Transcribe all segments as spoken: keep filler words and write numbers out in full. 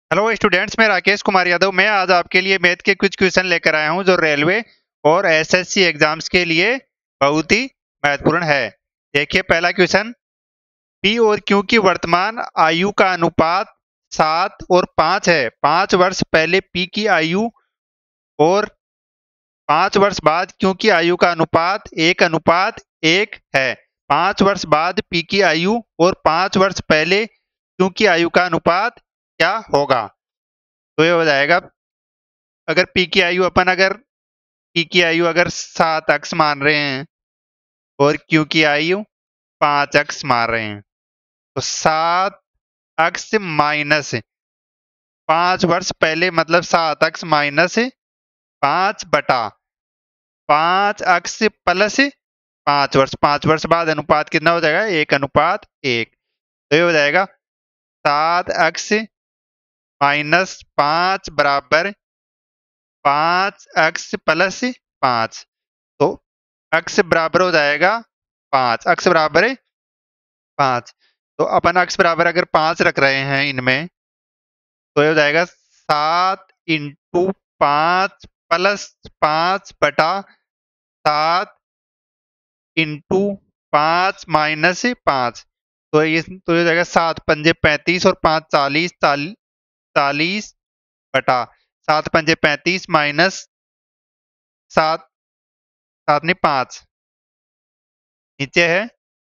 Hello students, मैं राकेश कुमार यादव। मैं आज आपके लिए मैथ के कुछ क्वेश्चन लेकर आया हूं जो रेलवे और एसएससी एग्जाम्स के लिए बहुत ही महत्वपूर्ण है। देखिए पहला क्वेश्चन, पी और क्यू की वर्तमान आयु का अनुपात सात और पाँच है। पाँच वर्ष पहले पी की आयु और पाँच वर्ष बाद क्यू की आयु का अनुपात एक अनुपात एक है। पाँच वर्ष बाद पी की आयु और पाँच वर्ष पहले क्यू की आयु का अनुपात क्या होगा? तो ये हो जाएगा, अगर पी की आयु अपन अगर पी की आयु अगर सात अक्स मान रहे हैं और क्यू की आयु पांच अक्स मान रहे हैं, तो सात अक्स माइनस पांच वर्ष पहले मतलब सात अक्स माइनस पांच बटा पांच अक्स प्लस पांच वर्ष पांच वर्ष बाद अनुपात कितना हो जाएगा? एक अनुपात एक। तो ये हो जाएगा सात अक्स माइनस पांच बराबर पांच अक्स प्लस पांच। तो अक्स बराबर हो जाएगा पांच, अक्स बराबर है पांच। तो अपन अक्स बराबर अगर पांच रख रहे हैं इनमें, तो ये हो जाएगा सात इंटू पांच प्लस पांच बटा सात इंटू पांच माइनस पांच। तो ये तो ये हो जाएगा सात पंजे पैंतीस और पांच चालीस, चालीस चालीस बटा सात पंजे पैंतीस माइनस सात, सात नहीं पांच, नीचे है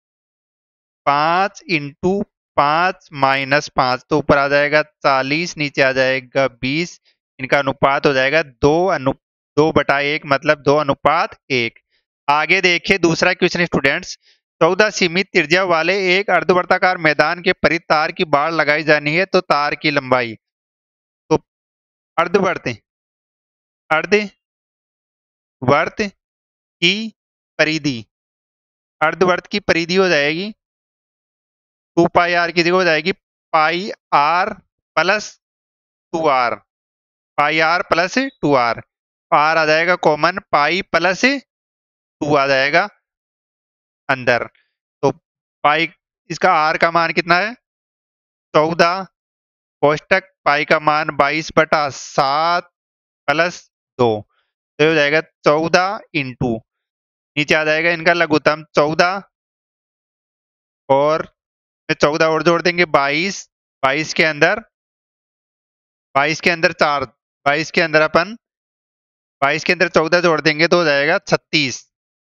पांच इंटू पांच माइनस पांच, तो ऊपर आ जाएगा चालीस, नीचे आ जाएगा बीस। इनका अनुपात हो जाएगा दो अनु दो बटा एक, मतलब दो अनुपात एक। आगे देखिए दूसरा क्वेश्चन स्टूडेंट्स, चौदह सीमित त्रिज्या वाले एक अर्धवर्ताकार मैदान के परिध तार की बाड़ लगाई जानी है, तो तार की लंबाई। तो अर्धवर्त अर्धवर्त की परिधि, अर्धवर्त की परिधि हो जाएगी टू पाई आर की जगह हो जाएगी pi R plus two R, pi R plus two R. R आ जाएगा कॉमन, पाई प्लस टू आ जाएगा अंदर। तो पाई, इसका आर का मान कितना है? चौदह, कोष्टक पाई का मान बाईस बटा सात प्लस दो। तो ये हो जाएगा चौदह इंटू, नीचे आ जाएगा इनका लघुत्तम चौदह, और चौदह और जोड़ देंगे बाईस, बाईस के अंदर बाईस के अंदर चार, बाईस के अंदर अपन बाईस के अंदर चौदह जोड़ देंगे तो हो जाएगा छत्तीस।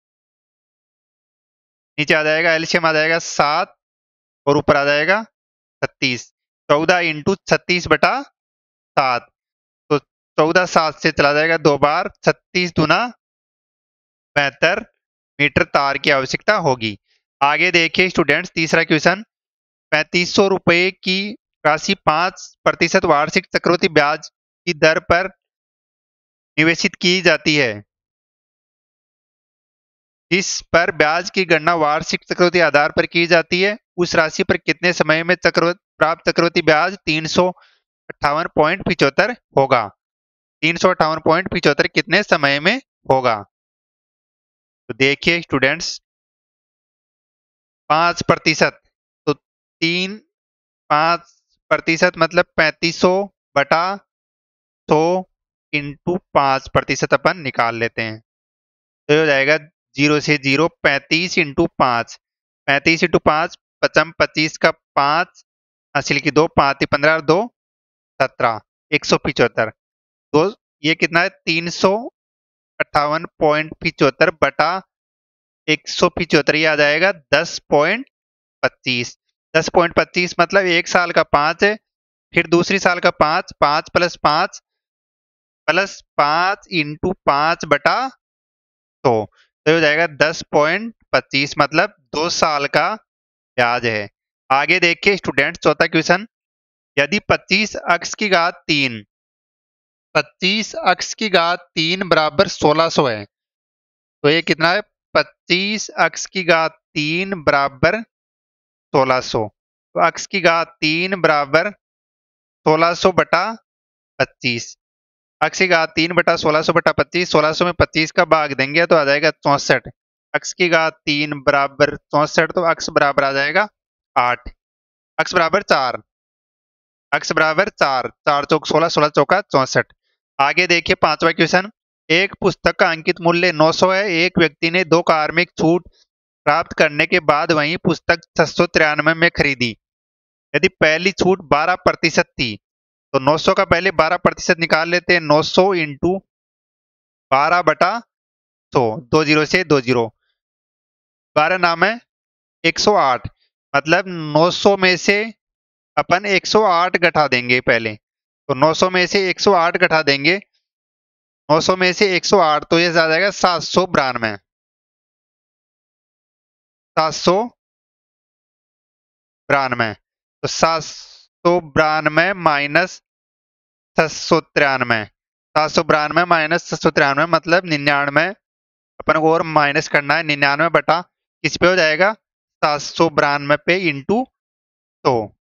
नीचे आ जाएगा एलसीएम आ जाएगा सात और ऊपर आ जाएगा छत्तीस। चौदह इंटू छत्तीस बटा सात, तो चौदह सात से चला जाएगा दो बार, छत्तीस दुना बेहतर मीटर तार की आवश्यकता होगी। आगे देखिए स्टूडेंट्स तीसरा क्वेश्चन, पैंतीस सौ रुपए की राशि पांच प्रतिशत वार्षिक चक्रवृद्धि ब्याज की दर पर निवेशित की जाती है, जिस पर ब्याज की गणना वार्षिक चक्रवृद्धि आधार पर की जाती है। उस राशि पर कितने समय में चक्रवृद्धि प्राप्त चक्रवृद्धि ब्याज तीन सौ अट्ठावन पॉइंट पिचहत्तर होगा? तीन सौ अट्ठावन पॉइंट पिचहत्तर कितने समय में होगा? तो देखिए स्टूडेंट्स, पांच प्रतिशत, तो तीन पांच प्रतिशत मतलब पैंतीस सौ बटा सौ इंटू पांच प्रतिशत अपन निकाल लेते हैं। तो ये हो जाएगा जीरो से जीरो, पैंतीस इंटू पांच, पैंतीस इंटू पांच पचम पच्चीस का पांच, हासिल की दो, पांच पंद्रह, दो सत्रह, एक सौ पिचहत्तर। तो ये कितना है? तीन सौ अट्ठावन पॉइंट पिचहत्तर बटा एक सौ पिचहत्तर, ये आ जाएगा दस पॉइंट पच्चीस। दस पॉइंट पच्चीस मतलब एक साल का पांच है, फिर दूसरी साल का पांच, पांच प्लस पांच प्लस पांच इंटू पांच बटा सौ, तो हो जाएगा दस पॉइंट पच्चीस, मतलब दो साल का ब्याज है। आगे देखिए स्टूडेंट चौथा क्वेश्चन, यदि पच्चीस अक्स की घात तीन पच्चीस अक्स की घात तीन बराबर सोलह सौ है, तो ये कितना है? पच्चीस अक्स की घात तीन बराबर सोलह सौ। तो अक्स की घात तीन बराबर सोलह सौ बटा पच्चीस, अक्स की घात तीन बटा सोलह सौ बटा पच्चीस, सोलह सौ में पच्चीस का भाग देंगे तो आ जाएगा चौसठ। अक्स की घात तीन बराबर चौसठ, तो अक्स बराबर आ जाएगा आठ, अक्स बराबर चार। अक्स बराबर चार, चार चौक सोलह, सोलह चौका चौसठ। आगे देखिए पांचवा क्वेश्चन, एक पुस्तक का अंकित मूल्य नौ सौ है। एक व्यक्ति ने दो कार्मिक छूट प्राप्त करने के बाद वही पुस्तक छह सौ तिरानवे में खरीदी। यदि पहली छूट बारह प्रतिशत थी तो नौ सौ का पहले बारह प्रतिशत निकाल लेते हैं। नौ सौ इंटू बारह बटा सौ, दो जीरो से दो जीरो, बारह नाम है एक सौ आठ, मतलब नौ सौ में से अपन एक सौ आठ घटा देंगे पहले। तो नौ सौ में से एक सौ आठ घटा देंगे, नौ सौ में से एक सौ आठ, तो ये आ जाएगा सात सौ बानवे, सात सौ बानवे। तो सात सौ बानवे माइनस छह सौ तिरानवे, सात सौ बानवे माइनस छह सौ तिरानवे मतलब निन्यानवे, अपन को और माइनस करना है। निन्यानवे बटा किस पे हो जाएगा, सात सौ बानवे पे इंटू सौ।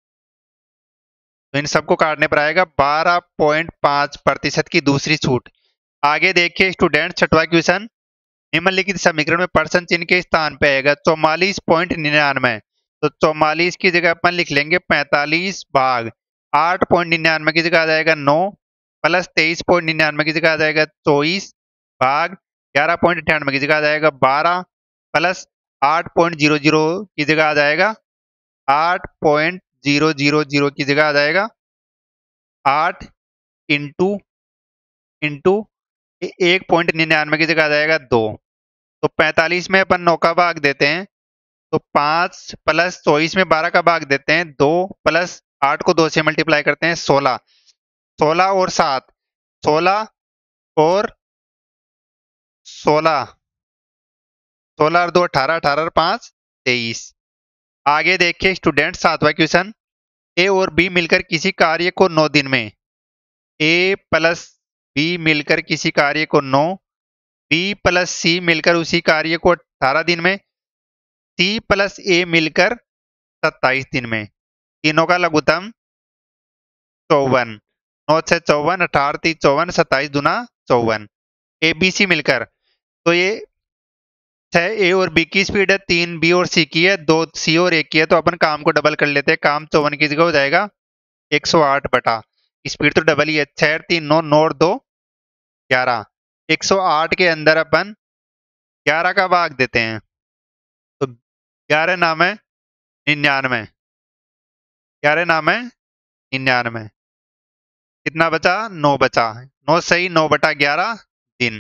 तो इन सबको काटने पर आएगा बारह पॉइंट पांच प्रतिशत की दूसरी छूट। आगे देखिए स्टूडेंट छठवा क्वेश्चन, निम्नलिखित समीकरण में प्रश्न चिन्ह के स्थान पे आएगा चौवालीस पॉइंट निन्यानवे। तो चौवालीस की जगह अपन लिख लेंगे पैंतालीस भाग आठ पॉइंट निन्यानवे की जगह आ जाएगा नौ, प्लस तेईस पॉइंट निन्यानवे की जगह आ जाएगा चौबीस भाग ग्यारह पॉइंट अठानवे की जगह आ जाएगा बारह, प्लस आठ पॉइंट जीरो जीरो की जगह आ जाएगा आठ पॉइंट जीरो जीरो जीरो की जगह आ जाएगा आठ इंटू इंटू एक पॉइंट निन्यानवे की जगह आ जाएगा दो। तो पैंतालीस में अपन नौ का भाग देते हैं, तो पांच प्लस चौबीस में बारह का भाग देते हैं, दो प्लस आठ को दो से मल्टीप्लाई करते हैं सोलह, सोलह और सात, सोलह और सोलह, सोलह और दो अठारह, अठारह और पांच तेईस। आगे देखिए स्टूडेंट सातवां क्वेश्चन, ए और बी मिलकर किसी कार्य को नौ दिन में, ए प्लस बी मिलकर किसी कार्य को नौ, बी प्लस सी मिलकर उसी कार्य को अठारह दिन में, सी प्लस ए मिलकर सत्ताईस दिन में। तीनों का लघुत्तम चौवन, नौ छह चौवन, अठारह तीस चौवन, सत्ताईस दुना चौवन। ए बी सी मिलकर, तो ये छह ए और बी की स्पीड है, तीन बी और सी की है, दो सी और ए की है, तो अपन काम को डबल कर लेते हैं। काम चौवन की जगह हो जाएगा एक सौ आठ बटा, स्पीड तो डबल ही है, छह तीन नौ, नौ और दो ग्यारह, एक सौ आठ के अंदर अपन ग्यारह का भाग देते हैं, तो ग्यारह नाम है निन्यानवे, ग्यारह नाम है निन्यानवे, कितना बचा, नौ बचा, नौ सही नौ बटा ग्यारह दिन।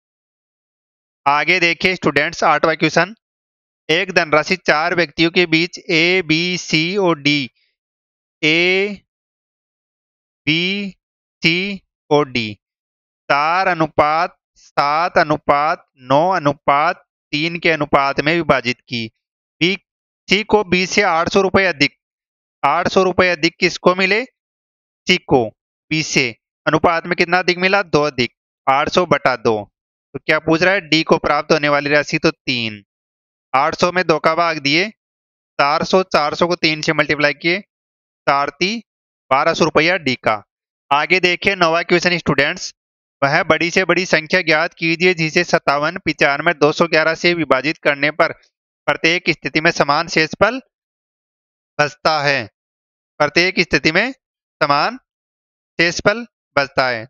आगे देखिए स्टूडेंट्स आठवां क्वेश्चन, एक धनराशि चार व्यक्तियों के बीच ए बी सी और डी, ए बी सी और डी चार अनुपात सात अनुपात नौ अनुपात तीन के अनुपात में विभाजित की। बी सी को बी से आठ सौ रुपए अधिक, आठ सौ रुपए अधिक किसको मिले, सी को बी से, अनुपात में कितना अधिक मिला, दो अधिक, आठ सौ बटा दो। तो क्या पूछ रहा है, डी को प्राप्त होने वाली राशि, तो तीन, आठ सौ में दो का भाग दिए, चार सौ, चार सौ को तीन से मल्टीप्लाई किए, चार ती बारह सौ रुपया डी का। आगे देखिए नौवा क्वेश्चन स्टूडेंट्स, वह बड़ी से बड़ी संख्या ज्ञात कीजिए जिसे सत्तावन पिचानवे दो सौ ग्यारह से विभाजित करने पर प्रत्येक स्थिति में समान शेषफल बचता है, प्रत्येक स्थिति में समान शेषफल बचता है।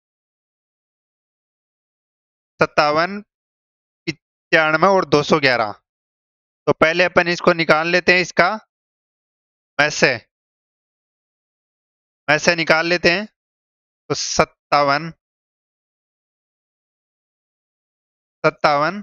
सत्तावन पिचानवे और दो सौ ग्यारह, तो पहले अपन इसको निकाल लेते हैं, इसका में से में से निकाल लेते हैं। तो सत्तावन सत्तावन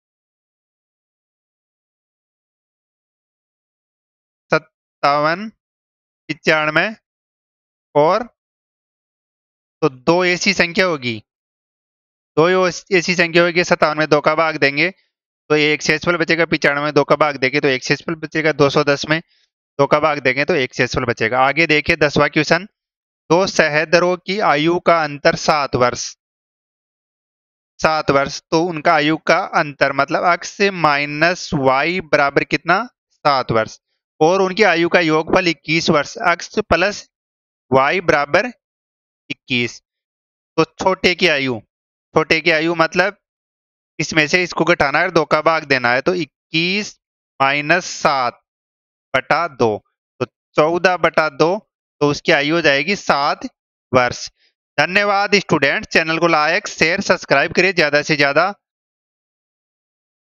सत्तावन पिचानवे और, तो दो ऐसी संख्या होगी, दो ऐसी संख्या होगी, सत्तावन में दो का भाग देंगे तो एक शेषफल बचेगा, पिचानवे में दो का भाग देंगे तो एक शेषफल बचेगा, दो सौ दस में दो का भाग देंगे तो एक शेषफल बचेगा। आगे देखिए दसवां क्वेश्चन, दो सहोदरों की आयु का अंतर सात वर्ष, सात वर्ष, तो उनका आयु का अंतर मतलब एक्स माइनस वाई बराबर कितना, सात वर्ष, और उनकी आयु का योगफल इक्कीस वर्ष, एक्स प्लस वाई बराबर इक्कीस। तो छोटे की आयु, छोटे की आयु मतलब इसमें से इसको घटाना है, दो का भाग देना है, तो इक्कीस माइनस सात बटा दो, तो चौदह बटा दो, तो उसकी आयु हो जाएगी सात वर्ष। धन्यवाद स्टूडेंट। चैनल को लाइक शेयर सब्सक्राइब करिए ज़्यादा से ज़्यादा।